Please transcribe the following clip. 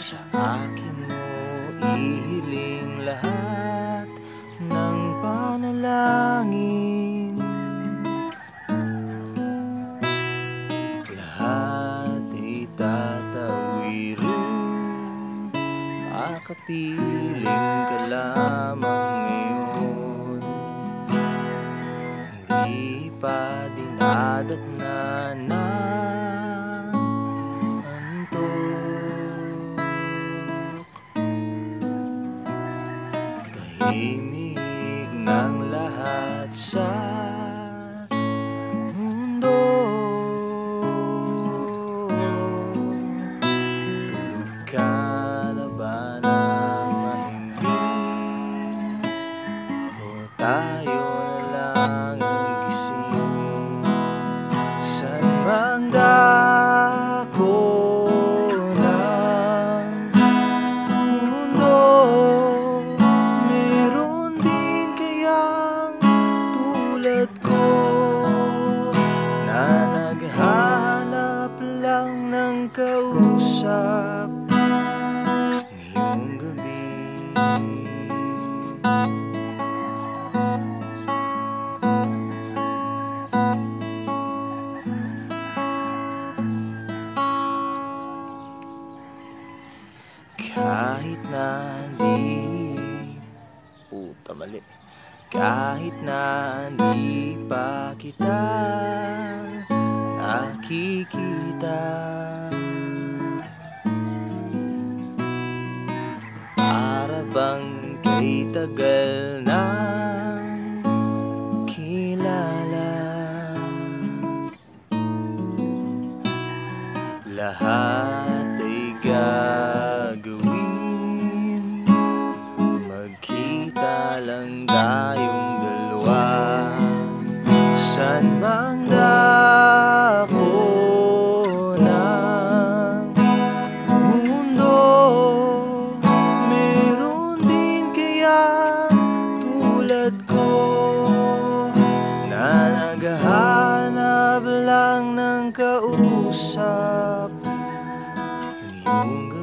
Sa akin mo ihiling lahat ng panalangin. Lahat ay tatawirin, makapiling ka lamang ngayon. Hindi pa dinadagnan ng antok. Tahimik ng lahat sa mundo. Tulog ka na ba ng mahimbing, o tayo na lang ang gising? Saan mang dako ng mundo, meron din kayang tulad ko na naghahanap lang ng kausap ngayong gabi. Kahit na kahit na di pa kita nakikita, para bang kay tagal nang kilala. Lahat ay gagawin, magkita lang tayong dalawa. Saan mang dako ng mundo, meron din kayang tulad ko na naghahanap lang ng kausap ngayong gabi.